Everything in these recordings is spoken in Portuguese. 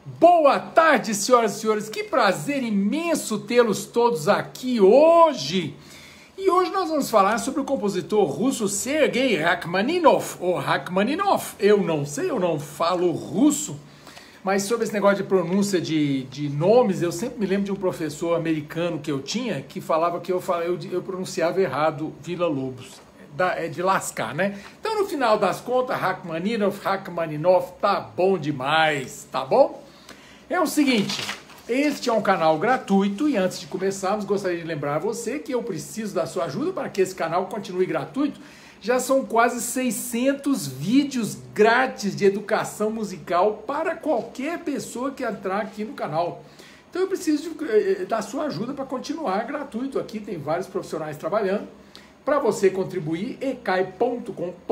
Boa tarde, senhoras e senhores. Que prazer imenso tê-los todos aqui hoje. E hoje nós vamos falar sobre o compositor russo Sergei Rachmaninov, ou Rachmaninov. Eu não sei, eu não falo russo, mas sobre esse negócio de pronúncia de nomes, eu sempre me lembro de um professor americano que eu tinha, que falava que eu pronunciava errado Villa-Lobos. É de lascar, né? Então, no final das contas, Rachmaninov, tá bom demais, tá bom? É o seguinte, este é um canal gratuito e antes de começarmos, gostaria de lembrar a você que eu preciso da sua ajuda para que esse canal continue gratuito. Já são quase 600 vídeos grátis de educação musical para qualquer pessoa que entrar aqui no canal. Então, eu preciso da sua ajuda para continuar gratuito. Aqui tem vários profissionais trabalhando. Para você contribuir, ecai.com.br,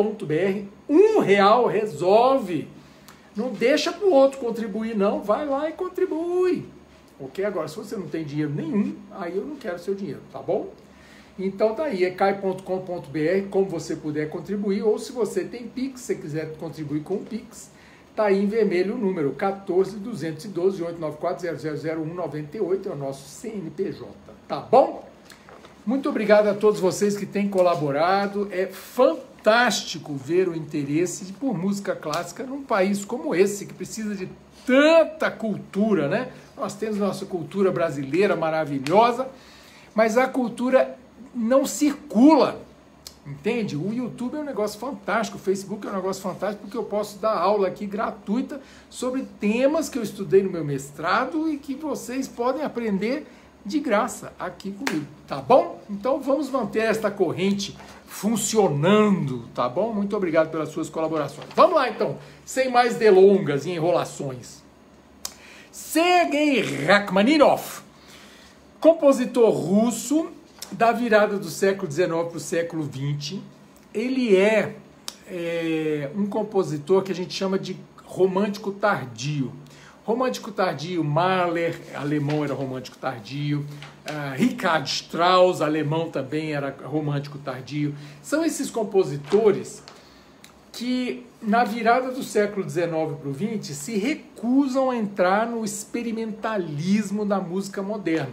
R$1 resolve. Não deixa para o outro contribuir, não. Vai lá e contribui. Ok? Agora, se você não tem dinheiro nenhum, aí eu não quero seu dinheiro, tá bom? Então tá aí, ecai.com.br, como você puder contribuir, ou se você tem Pix, se quiser contribuir com o Pix, tá aí em vermelho o número 14.212.894.000198, é o nosso CNPJ, tá bom? Muito obrigado a todos vocês que têm colaborado. É fantástico ver o interesse por música clássica num país como esse, que precisa de tanta cultura, né? Nós temos nossa cultura brasileira maravilhosa, mas a cultura não circula, entende? O YouTube é um negócio fantástico, o Facebook é um negócio fantástico, porque eu posso dar aula aqui gratuita sobre temas que eu estudei no meu mestrado e que vocês podem aprender de graça aqui comigo, tá bom? Então vamos manter esta corrente funcionando, tá bom? Muito obrigado pelas suas colaborações. Vamos lá então, sem mais delongas e enrolações. Sergei Rachmaninov, compositor russo da virada do século XIX para o século XX. Ele é um compositor que a gente chama de romântico tardio. Romântico tardio, Mahler, alemão, era romântico tardio, Richard Strauss, alemão, também era romântico tardio. São esses compositores que, na virada do século XIX para o XX, se recusam a entrar no experimentalismo da música moderna.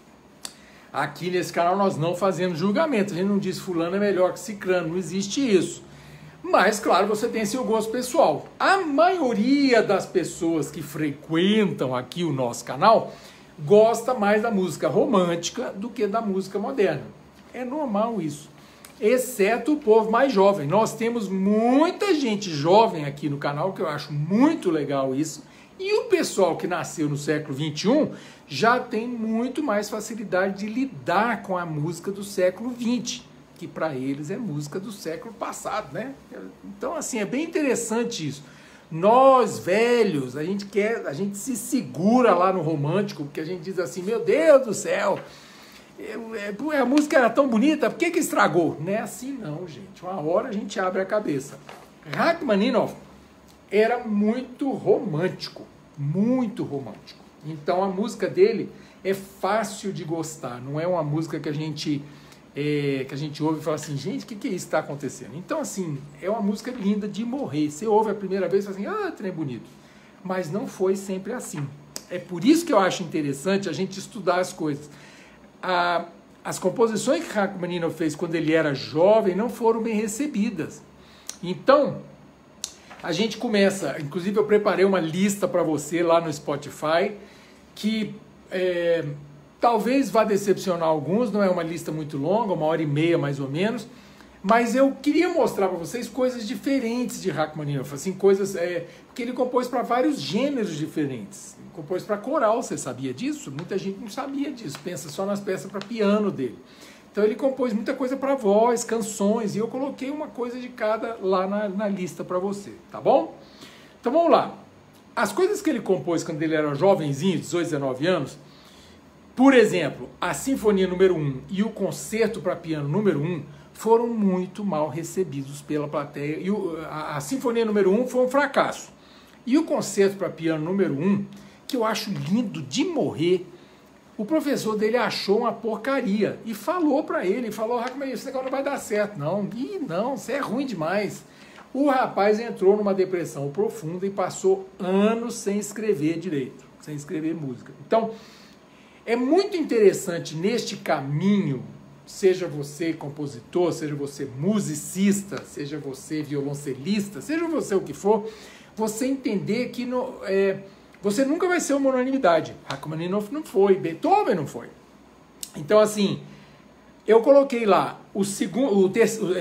Aqui nesse canal nós não fazemos julgamento, a gente não diz fulano é melhor que ciclano, não existe isso. Mas, claro, você tem seu gosto pessoal. A maioria das pessoas que frequentam aqui o nosso canal gosta mais da música romântica do que da música moderna. É normal isso, exceto o povo mais jovem. Nós temos muita gente jovem aqui no canal, que eu acho muito legal isso. E o pessoal que nasceu no século XXI já tem muito mais facilidade de lidar com a música do século XX. Que para eles é música do século passado, né? Então, assim, é bem interessante isso. Nós, velhos, a gente se segura lá no romântico, porque a gente diz assim, meu Deus do céu, a música era tão bonita, por que estragou? Não é assim não, gente. Uma hora a gente abre a cabeça. Rachmaninov era muito romântico, muito romântico. Então, a música dele é fácil de gostar, não é uma música que a gente ouve e fala assim, gente, o que é isso que está acontecendo? Então, assim, é uma música linda de morrer. Você ouve a primeira vez e fala assim, trem bonito. Mas não foi sempre assim. É por isso que eu acho interessante a gente estudar as coisas. As composições que Rachmaninov fez quando ele era jovem não foram bem recebidas. Então, a gente começa, inclusive eu preparei uma lista para você lá no Spotify, que talvez vá decepcionar alguns, não é uma lista muito longa, 1h30 mais ou menos, mas eu queria mostrar para vocês coisas diferentes de Rachmaninov, assim, coisas, porque ele compôs para vários gêneros diferentes, ele compôs para coral, você sabia disso? Muita gente não sabia disso, pensa só nas peças para piano dele. Então ele compôs muita coisa para voz, canções, e eu coloquei uma coisa de cada lá na lista para você, tá bom? Então vamos lá. As coisas que ele compôs quando ele era jovenzinho, 18, 19 anos, por exemplo, a Sinfonia número 1 e o Concerto para Piano número 1 foram muito mal recebidos pela plateia. E a Sinfonia número 1 foi um fracasso. E o Concerto para Piano número 1, que eu acho lindo de morrer, o professor dele achou uma porcaria e falou para ele, Rachmaninov, esse negócio não vai dar certo, não. Não, você é ruim demais. O rapaz entrou numa depressão profunda e passou anos sem escrever direito, sem escrever música. Então, é muito interessante neste caminho, seja você compositor, seja você musicista, seja você violoncelista, seja você o que for, você entender que você nunca vai ser uma unanimidade. Rachmaninoff não foi, Beethoven não foi. Então, assim, eu coloquei lá o segundo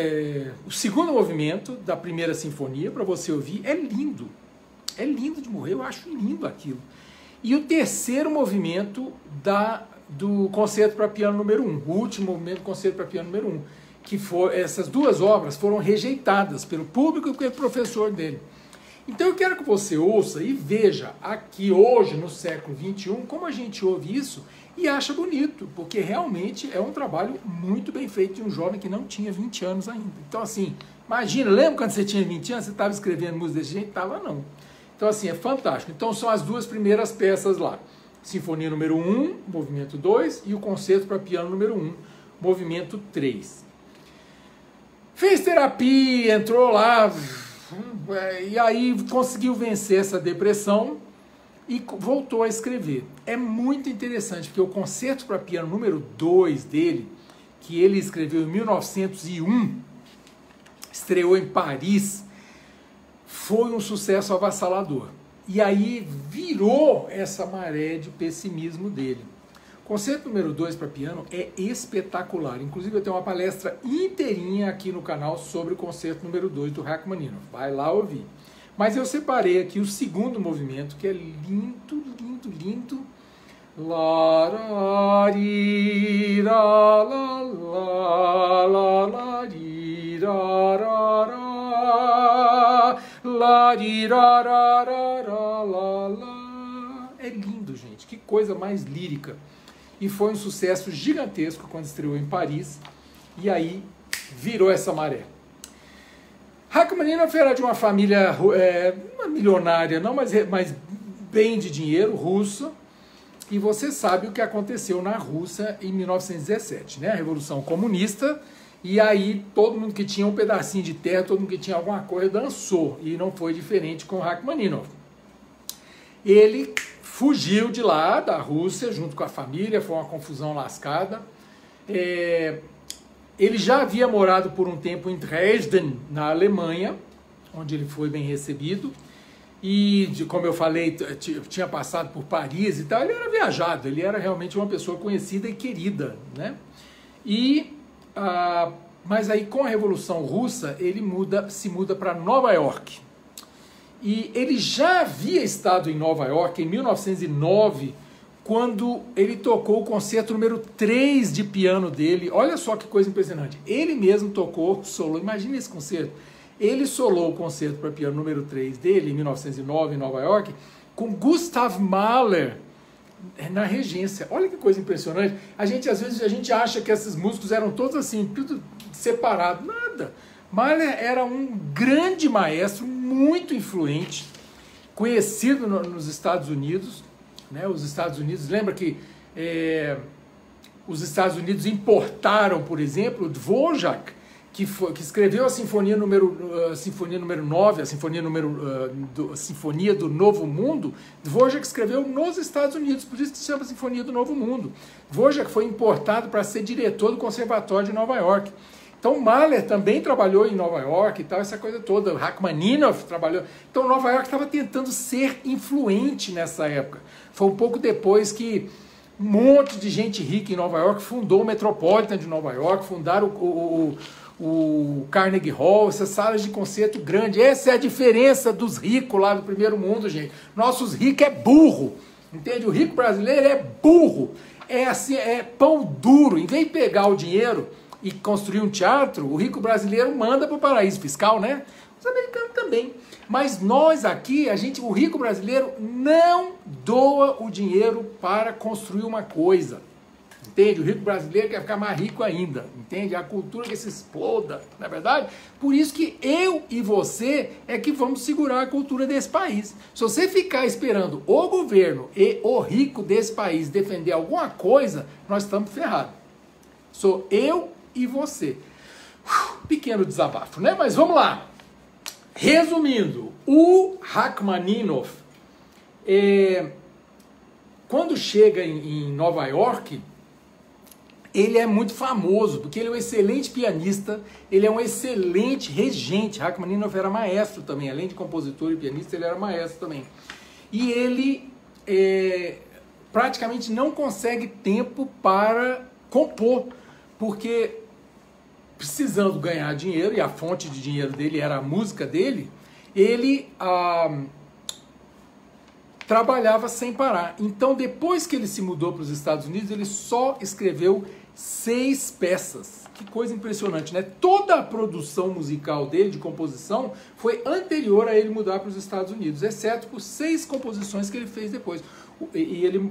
movimento da primeira sinfonia para você ouvir. É lindo de morrer, eu acho lindo aquilo. E o terceiro movimento do concerto para piano número 1, o último movimento do concerto para piano número 1, que essas duas obras foram rejeitadas pelo público e pelo professor dele. Então eu quero que você ouça e veja aqui hoje, no século XXI, como a gente ouve isso e acha bonito, porque realmente é um trabalho muito bem feito de um jovem que não tinha 20 anos ainda. Então assim, imagina, lembra quando você tinha 20 anos, você estava escrevendo música desse jeito? Estava não. Então assim, é fantástico. Então são as duas primeiras peças lá. Sinfonia número 1, movimento 2, e o concerto para piano número 1, movimento 3. Fez terapia, entrou lá, e aí conseguiu vencer essa depressão e voltou a escrever. É muito interessante, porque o concerto para piano número 2 dele, que ele escreveu em 1901, estreou em Paris, foi um sucesso avassalador. E aí virou essa maré de pessimismo dele. O concerto número 2 para piano é espetacular. Inclusive eu tenho uma palestra inteirinha aqui no canal sobre o concerto número 2 do Rachmaninoff. Vai lá ouvir. Mas eu separei aqui o segundo movimento, que é lindo, lindo, lindo. Lá, lá, ri, lá, lá, lá, lá, lá, ri, lá, lá, lá, lá, ri, lá, lá, lá, lá, lá. É lindo, gente. Que coisa mais lírica. E foi um sucesso gigantesco quando estreou em Paris. E aí virou essa maré. Rachmaninoff era de uma família não milionária, não, mas bem de dinheiro, russa. E você sabe o que aconteceu na Rússia em 1917, né? A Revolução Comunista. E aí todo mundo que tinha um pedacinho de terra, todo mundo que tinha alguma coisa dançou. E não foi diferente com Rachmaninoff. Ele fugiu de lá, da Rússia, junto com a família, foi uma confusão lascada. Ele já havia morado por um tempo em Dresden, na Alemanha, onde ele foi bem recebido. E, como eu falei, tinha passado por Paris e tal. Ele era viajado, ele era realmente uma pessoa conhecida e querida, né? Mas aí, com a Revolução Russa, ele se muda para Nova York. E ele já havia estado em Nova York em 1909, quando ele tocou o concerto número 3 de piano dele. Olha só que coisa impressionante. Ele mesmo tocou, solou, imagina esse concerto. Ele solou o concerto para piano número 3 dele, em 1909, em Nova York, com Gustav Mahler na regência. Olha que coisa impressionante. Às vezes, a gente acha que esses músicos eram todos assim, tudo separado. Nada. Mahler era um grande maestro, muito influente, conhecido nos Estados Unidos. Né? Os Estados Unidos, lembra que os Estados Unidos importaram, por exemplo, Dvorak, que escreveu a Sinfonia número 9, a Sinfonia do Novo Mundo. Dvorak escreveu nos Estados Unidos, por isso que se chama Sinfonia do Novo Mundo. Dvorak foi importado para ser diretor do Conservatório de Nova York. Então Mahler também trabalhou em Nova York e tal, essa coisa toda. Rachmaninoff trabalhou. Então Nova York estava tentando ser influente nessa época. Foi um pouco depois que um monte de gente rica em Nova York fundou o Metropolitan de Nova York, fundaram o Carnegie Hall, essas salas de concerto grandes. Essa é a diferença dos ricos lá do primeiro mundo, gente. Nossos ricos é burro, entende? O rico brasileiro é burro, é assim, é pão duro. Em vez de pegar o dinheiro e construir um teatro, o rico brasileiro manda para o paraíso fiscal, né? Os americanos também. Mas nós aqui, o rico brasileiro não doa o dinheiro para construir uma coisa. Entende? O rico brasileiro quer ficar mais rico ainda. Entende? A cultura que se exploda, não é verdade? Por isso que eu e você é que vamos segurar a cultura desse país. Se você ficar esperando o governo e o rico desse país defender alguma coisa, nós estamos ferrados. Sou eu e você. Pequeno desabafo, né? Mas vamos lá. Resumindo, o Rachmaninoff, quando chega em Nova York, ele é muito famoso, porque ele é um excelente pianista, ele é um excelente regente. Rachmaninoff era maestro também, além de compositor e pianista, ele era maestro também. E ele praticamente não consegue tempo para compor, porque precisando ganhar dinheiro, e a fonte de dinheiro dele era a música dele, ele trabalhava sem parar. Então, depois que ele se mudou para os Estados Unidos, ele só escreveu 6 peças. Que coisa impressionante, né? Toda a produção musical dele, de composição, foi anterior a ele mudar para os Estados Unidos, exceto por 6 composições que ele fez depois. E ele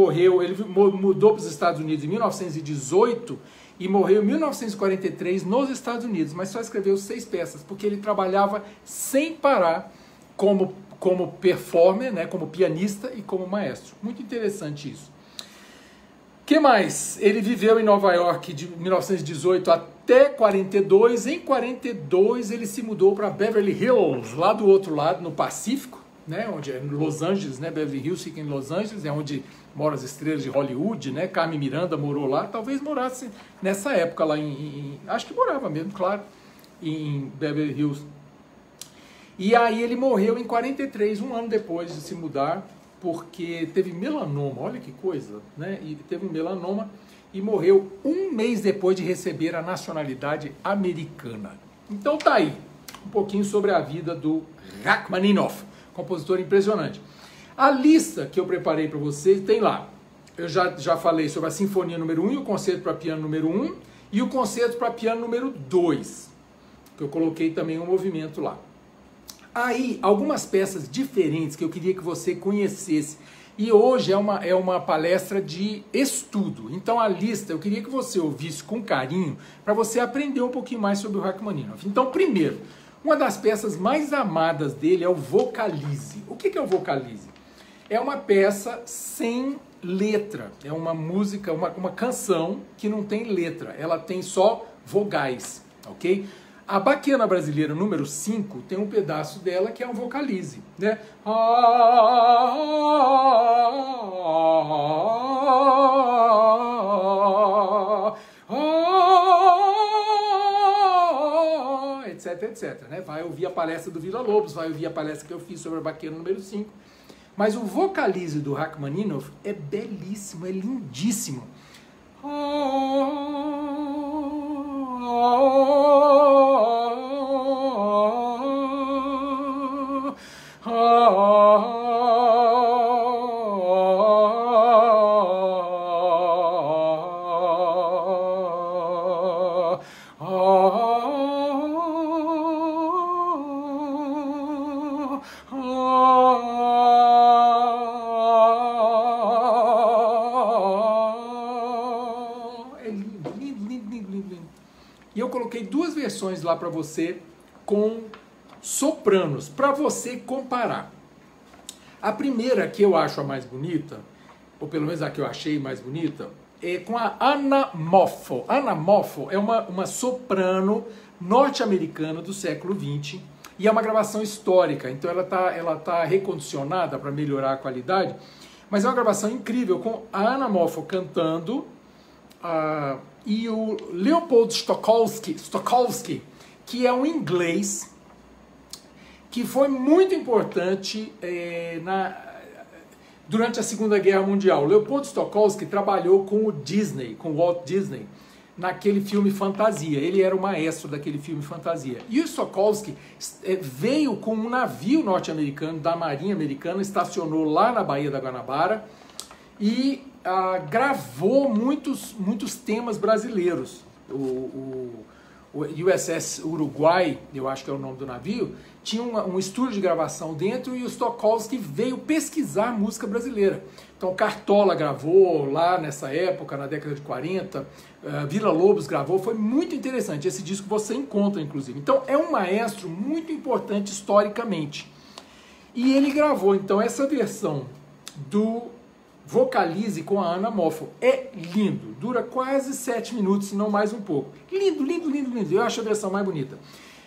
mudou para os Estados Unidos em 1918 e morreu em 1943 nos Estados Unidos, mas só escreveu 6 peças, porque ele trabalhava sem parar como performer, né, como pianista e como maestro. Muito interessante isso. O que mais? Ele viveu em Nova York de 1918 até 42. Em 42 ele se mudou para Beverly Hills, lá do outro lado, no Pacífico, né, onde é Los Angeles, né, Beverly Hills fica em Los Angeles, é onde moram as estrelas de Hollywood, né, Carmen Miranda morou lá, talvez morasse nessa época lá acho que morava mesmo, claro, em Beverly Hills. E aí ele morreu em 43, um ano depois de se mudar, porque teve melanoma, olha que coisa, né? E teve um melanoma e morreu um mês depois de receber a nacionalidade americana. Então tá aí, um pouquinho sobre a vida do Rachmaninoff, compositor impressionante. A lista que eu preparei para vocês tem lá, eu já falei sobre a Sinfonia número 1 e o Concerto para Piano número 1 e o Concerto para Piano número 2, que eu coloquei também um movimento lá. Aí, algumas peças diferentes que eu queria que você conhecesse. E hoje é uma palestra de estudo. Então, a lista eu queria que você ouvisse com carinho para você aprender um pouquinho mais sobre o Rachmaninoff. Então, primeiro, uma das peças mais amadas dele é o Vocalize. O que é o Vocalize? É uma peça sem letra. É uma música, uma canção que não tem letra. Ela tem só vogais, ok? A Baquiana Brasileira número 5 tem um pedaço dela que é um Vocalize, né? Etc, etc, né? Vai ouvir a palestra do Vila Lobos, vai ouvir a palestra que eu fiz sobre a Baquiana número 5. Mas o Vocalize do Rachmaninoff é belíssimo, é lindíssimo. E eu coloquei 2 versões lá para você com sopranos, para você comparar. A primeira, que eu acho a mais bonita, ou pelo menos a que eu achei mais bonita, é com a Anna Moffo. Anna Moffo é uma soprano norte-americana do século XX e é uma gravação histórica, então ela tá recondicionada para melhorar a qualidade, mas é uma gravação incrível com a Anna Moffo cantando e o Leopold Stokowski, que é um inglês que foi muito importante durante a Segunda Guerra Mundial. Leopold Stokowski trabalhou com o Disney, com o Walt Disney, naquele filme Fantasia. Ele era o maestro daquele filme Fantasia. E o Stokowski veio com um navio norte-americano, da Marinha Americana, estacionou lá na Baía da Guanabara e gravou muitos temas brasileiros. O USS Uruguai, eu acho que é o nome do navio, tinha um estúdio de gravação dentro e o Stokowski veio pesquisar música brasileira. Então Cartola gravou lá nessa época, na década de 40, Vila Lobos gravou, foi muito interessante. Esse disco você encontra, inclusive. Então é um maestro muito importante historicamente. E ele gravou, então, essa versão do Vocalize com a Anna Moffo. É lindo, dura quase 7 minutos, se não mais um pouco. Lindo, lindo, lindo, lindo. Eu acho a versão mais bonita.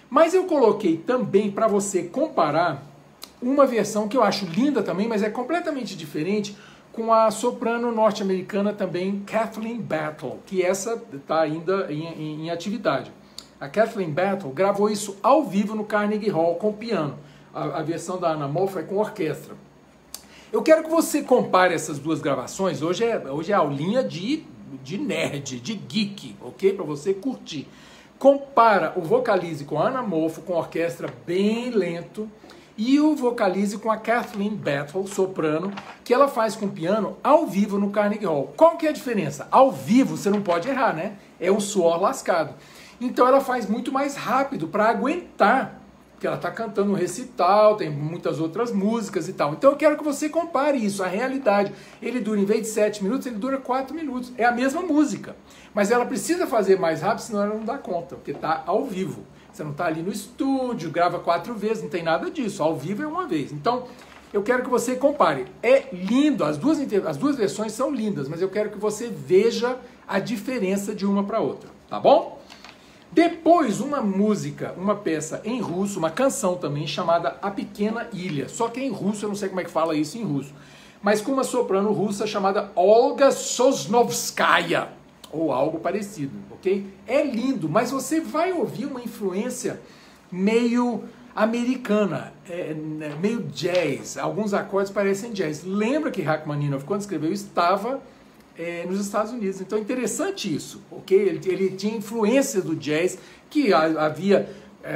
Mas eu coloquei também para você comparar uma versão que eu acho linda também, mas é completamente diferente, com a soprano norte-americana também, Kathleen Battle, que essa está ainda em atividade. A Kathleen Battle gravou isso ao vivo no Carnegie Hall com piano. A versão da Anna Moff é com orquestra. Eu quero que você compare essas duas gravações. Hoje é aulinha de nerd, de geek, ok? Para você curtir. Compara o Vocalize com a Anna Moff, com orquestra bem lento, e o Vocalize com a Kathleen Battle, soprano, que ela faz com piano ao vivo no Carnegie Hall. Qual que é a diferença? Ao vivo você não pode errar, né? É um suor lascado. Então ela faz muito mais rápido para aguentar, porque ela está cantando um recital, tem muitas outras músicas e tal. Então eu quero que você compare isso, a realidade. Ele dura, em vez de 7 minutos, ele dura 4 minutos. É a mesma música, mas ela precisa fazer mais rápido, senão ela não dá conta, porque está ao vivo. Você não está ali no estúdio, grava 4 vezes, não tem nada disso. Ao vivo é uma vez. Então, eu quero que você compare. É lindo, as duas versões são lindas, mas eu quero que você veja a diferença de uma para outra, tá bom? Depois, uma música, uma peça em russo, uma canção também, chamada A Pequena Ilha. Só que em russo, eu não sei como é que fala isso em russo. Mas com uma soprano russa chamada Olga Sosnovskaya, ou algo parecido, ok? É lindo, mas você vai ouvir uma influência meio americana, meio jazz. Alguns acordes parecem jazz. Lembra que Rachmaninoff, quando escreveu, estava nos Estados Unidos. Então é interessante isso, ok? Ele tinha influência do jazz, que havia,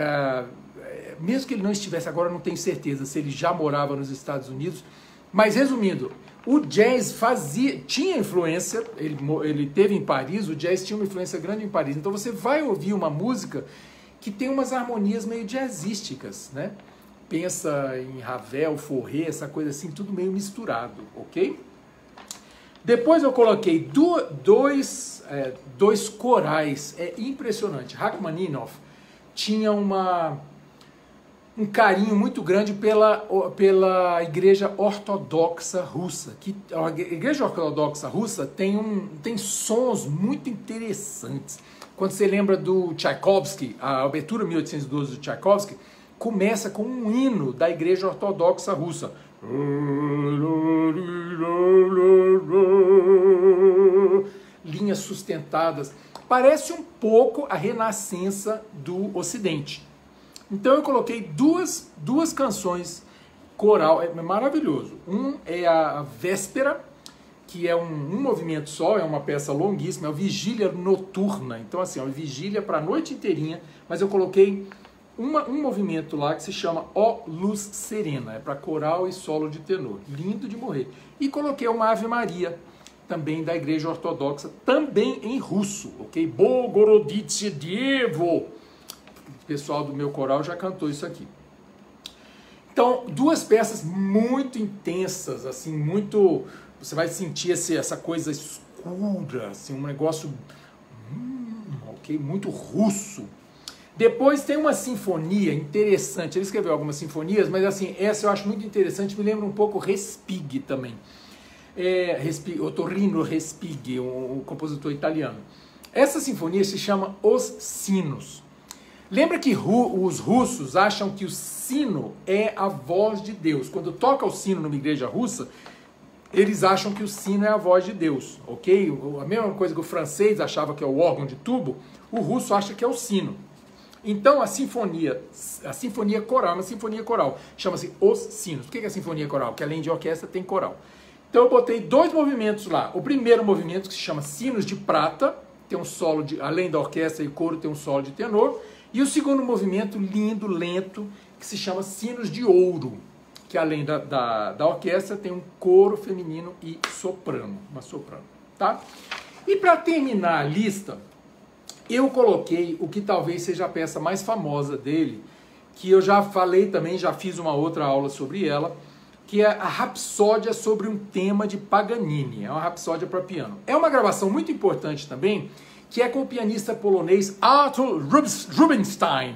mesmo que ele não estivesse, agora não tenho certeza se ele já morava nos Estados Unidos, mas resumindo, o jazz tinha influência, ele teve em Paris, o jazz tinha uma influência grande em Paris. Então você vai ouvir uma música que tem umas harmonias meio jazzísticas, né? Pensa em Ravel, Fauré, essa coisa assim, tudo meio misturado, ok? Depois eu coloquei dois corais, é impressionante. Rachmaninoff tinha um carinho muito grande pela Igreja Ortodoxa Russa. A Igreja Ortodoxa Russa tem sons muito interessantes. Quando você lembra do Tchaikovsky, a abertura 1812 do Tchaikovsky, começa com um hino da Igreja Ortodoxa Russa. Linhas sustentadas. Parece um pouco a renascença do Ocidente. Então eu coloquei duas canções coral, é maravilhoso. Um é a Véspera, que é um movimento só, é uma peça longuíssima, é a Vigília Noturna. Então assim, é uma vigília para a noite inteirinha, mas eu coloquei um movimento lá que se chama Ó Luz Serena, é para coral e solo de tenor, lindo de morrer. E coloquei uma Ave Maria, também da Igreja Ortodoxa, também em russo, ok? Bogoroditse Dievo. O pessoal do meu coral já cantou isso aqui. Então, duas peças muito intensas, assim, muito... Você vai sentir essa coisa escura, assim, um negócio... ok? Muito russo. Depois tem uma sinfonia interessante. Ele escreveu algumas sinfonias, mas assim, essa eu acho muito interessante, me lembra um pouco Respighi também. Otorrino Respighi, um compositor italiano. Essa sinfonia se chama Os Sinos. Lembra que os russos acham que o sino é a voz de Deus. Quando toca o sino numa igreja russa, eles acham que o sino é a voz de Deus, ok? A mesma coisa que o francês achava que é o órgão de tubo, o russo acha que é o sino. Então a sinfonia coral é uma sinfonia coral, chama-se Os Sinos. Por que é sinfonia coral? Porque além de orquestra tem coral. Então eu botei dois movimentos lá. O primeiro movimento que se chama Sinos de Prata, tem um solo, além da orquestra e coro, tem um solo de tenor. E o segundo movimento lindo, lento, que se chama Sinos de Ouro, que além da orquestra tem um coro feminino e soprano, uma soprano, tá? E para terminar a lista, eu coloquei o que talvez seja a peça mais famosa dele, que eu já falei também, já fiz uma outra aula sobre ela, que é a Rapsódia sobre um tema de Paganini. É uma rapsódia para piano. É uma gravação muito importante também, que é com o pianista polonês Artur Rubinstein,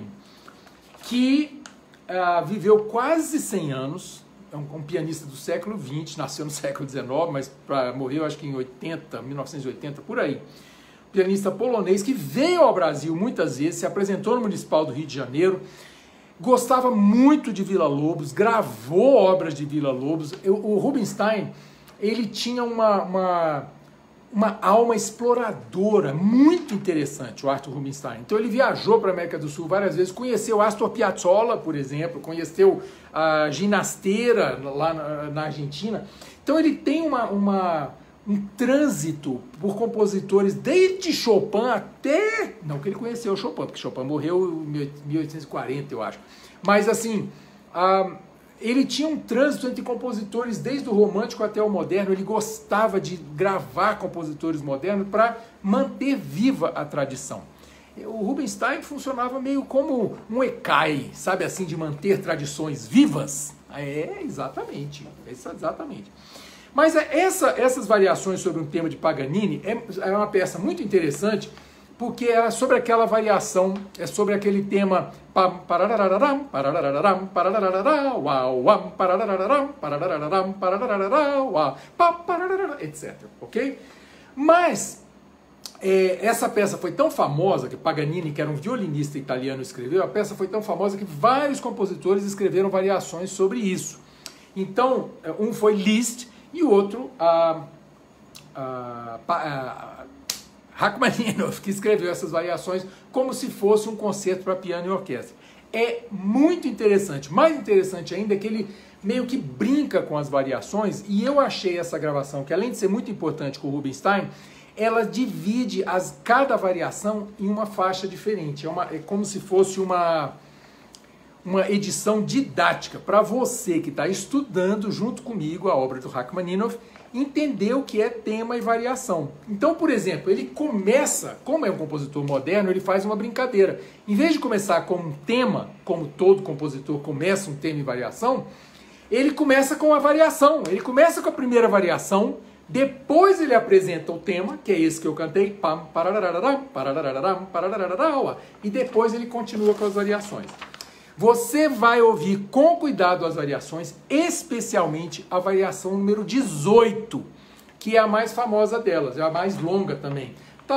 que viveu quase 100 anos, é um pianista do século XX, nasceu no século XIX, mas morreu acho que em 1980, por aí. pianista polonês que veio ao Brasil muitas vezes, se apresentou no Municipal do Rio de Janeiro, gostava muito de Villa-Lobos, gravou obras de Villa-Lobos. O Rubinstein, ele tinha uma alma exploradora muito interessante, o Arthur Rubinstein. Então ele viajou para a América do Sul várias vezes, conheceu Astor Piazzolla, por exemplo, conheceu a Ginastera lá na Argentina. Então ele tem um trânsito por compositores desde Chopin até... Não que ele conheceu Chopin, porque Chopin morreu em 1840, eu acho. Mas assim, ele tinha um trânsito entre compositores desde o romântico até o moderno. Ele gostava de gravar compositores modernos para manter viva a tradição. O Rubinstein funcionava meio como um ECAI, sabe assim, de manter tradições vivas. Exatamente. Mas essas variações sobre um tema de Paganini é uma peça muito interessante, porque é sobre aquela variação, é sobre aquele tema etc. Ok? Mas essa peça foi tão famosa, que Paganini, que era um violinista italiano, escreveu, a peça foi tão famosa que vários compositores escreveram variações sobre isso. Então, um foi Liszt e o outro Rachmaninoff, que escreveu essas variações como se fosse um concerto para piano e orquestra. É muito interessante. Mais interessante ainda é que ele meio que brinca com as variações, e eu achei essa gravação, que além de ser muito importante com o Rubinstein, ela divide cada variação em uma faixa diferente. É como se fosse uma edição didática para você que está estudando junto comigo a obra do Rachmaninoff, entender o que é tema e variação. Então, por exemplo, ele começa, como é um compositor moderno, ele faz uma brincadeira. Em vez de começar com um tema, como todo compositor começa um tema e variação, ele começa com a variação. Ele começa com a primeira variação, depois ele apresenta o tema, que é esse que eu cantei, e depois ele continua com as variações. Você vai ouvir com cuidado as variações, especialmente a variação número 18, que é a mais famosa delas, é a mais longa também.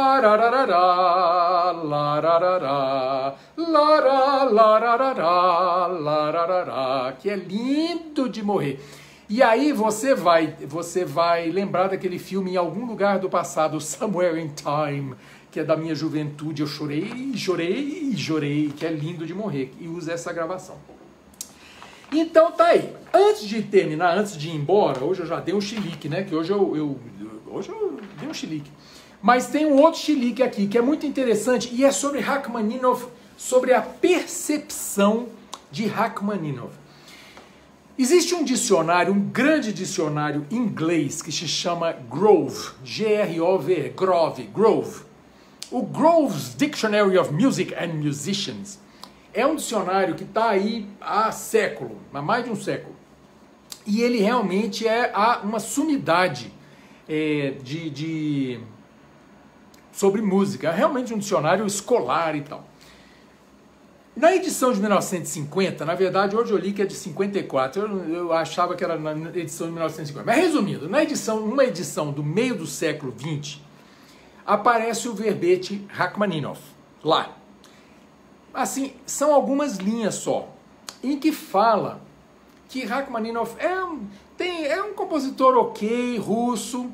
Que é lindo de morrer. E aí você vai lembrar daquele filme Em Algum Lugar do Passado, Somewhere in Time, que é da minha juventude, eu chorei, que é lindo de morrer, e usa essa gravação. Então tá aí. Antes de terminar, antes de ir embora, hoje eu já dei um chilique, né? Que hoje eu dei um chilique. Mas tem um outro chilique aqui, que é muito interessante, e é sobre Rachmaninoff, sobre a percepção de Rachmaninoff. Existe um dicionário, um grande dicionário inglês, que se chama Grove, G-R-O-V, Grove. O Grove's Dictionary of Music and Musicians é um dicionário que está aí há mais de um século. E ele realmente é uma sumidade sobre música. É realmente um dicionário escolar e tal. Na edição de 1950, na verdade, hoje eu li que é de 54, eu achava que era na edição de 1950. Mas resumindo, numa edição do meio do século XX, aparece o verbete Rachmaninoff, lá. Assim, são algumas linhas só, em que fala que Rachmaninoff é um compositor ok, russo,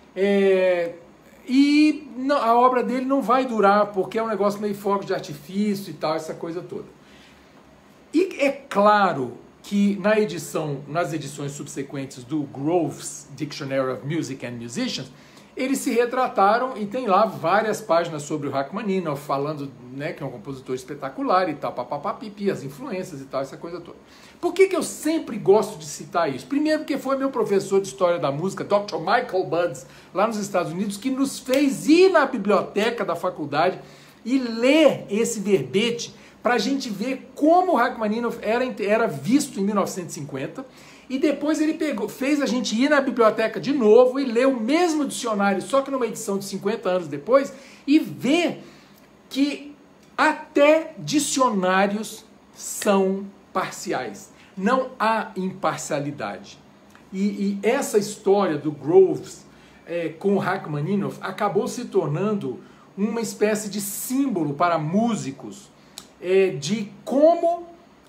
e a obra dele não vai durar, porque é um negócio meio fogo de artifício e tal, essa coisa toda. E é claro que nas edições subsequentes do Grove's Dictionary of Music and Musicians, eles se retrataram e tem lá várias páginas sobre o Rachmaninoff, falando, né, que é um compositor espetacular e tal, pipi, as influências e tal, essa coisa toda. Por que eu sempre gosto de citar isso? Primeiro porque foi meu professor de História da Música, Dr. Michael Buds, lá nos Estados Unidos, que nos fez ir na biblioteca da faculdade e ler esse verbete para a gente ver como o Rachmaninoff era visto em 1950, e depois ele fez a gente ir na biblioteca de novo e ler o mesmo dicionário, só que numa edição de 50 anos depois, e ver que até dicionários são parciais. Não há imparcialidade. E essa história do Groves com o Rachmaninoff acabou se tornando uma espécie de símbolo para músicos de como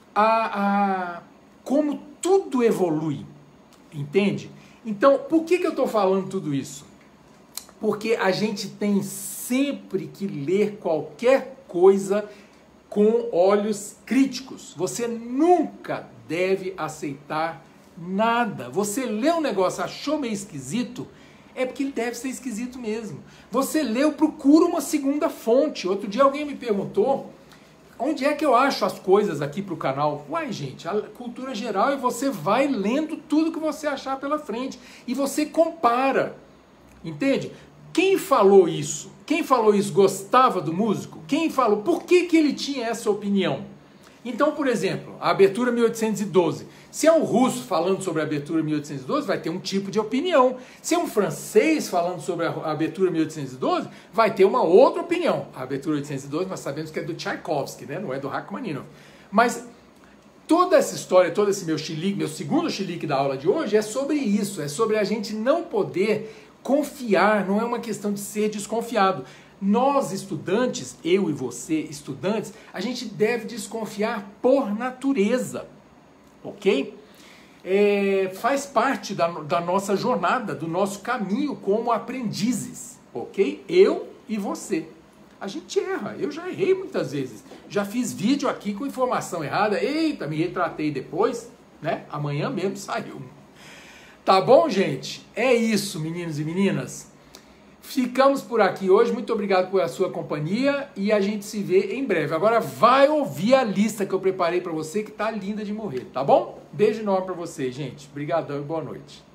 como tudo evolui, entende? Então, por que eu estou falando tudo isso? Porque a gente tem sempre que ler qualquer coisa com olhos críticos. Você nunca deve aceitar nada. Você lê um negócio, achou meio esquisito, é porque ele deve ser esquisito mesmo. Você leu, procura uma segunda fonte. Outro dia alguém me perguntou onde é que eu acho as coisas aqui para o canal. Uai, gente, a cultura geral, e você vai lendo tudo que você achar pela frente. E você compara, entende? Quem falou isso? Quem falou isso gostava do músico? Quem falou? Por que ele tinha essa opinião? Então, por exemplo, a abertura 1812. Se é um russo falando sobre a abertura 1812, vai ter um tipo de opinião. Se é um francês falando sobre a abertura 1812, vai ter uma outra opinião. A abertura 1812 nós sabemos que é do Tchaikovsky, né? Não é do Rachmaninoff. Mas toda essa história, todo esse meu segundo chilique da aula de hoje é sobre isso. É sobre a gente não poder confiar, não é uma questão de ser desconfiado. Nós, estudantes, eu e você, estudantes, a gente deve desconfiar por natureza, ok? Faz parte da nossa jornada, do nosso caminho como aprendizes, ok? Eu e você. A gente erra, eu já errei muitas vezes. Já fiz vídeo aqui com informação errada, eita, me retratei depois, né? Amanhã mesmo saiu. Tá bom, gente? É isso, meninos e meninas. Ficamos por aqui hoje. Muito obrigado por a sua companhia e a gente se vê em breve. Agora vai ouvir a lista que eu preparei para você, que tá linda de morrer, tá bom? Beijo enorme para vocês, gente. Obrigadão e boa noite.